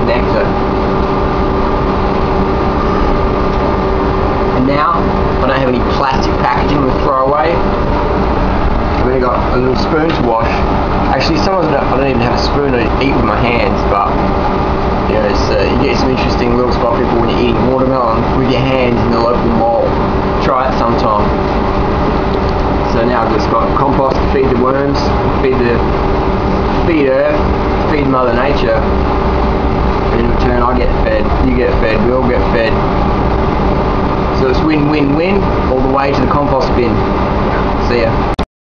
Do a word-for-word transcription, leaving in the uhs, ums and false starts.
nectar. And now I don't have any plastic packaging to throw away. I've only got a little spoon to wash. Actually, some of it I don't even have a spoon. I eat with my hands, but you know, it's, uh, you get some interesting looks by people when you're eating watermelon with your hands in the local mall. Try it sometime. So now I've just got compost to feed the worms, feed the feed Earth, feed Mother Nature, and in return I get fed, you get fed, we all get fed. So it's win-win-win all the way to the compost bin. See ya.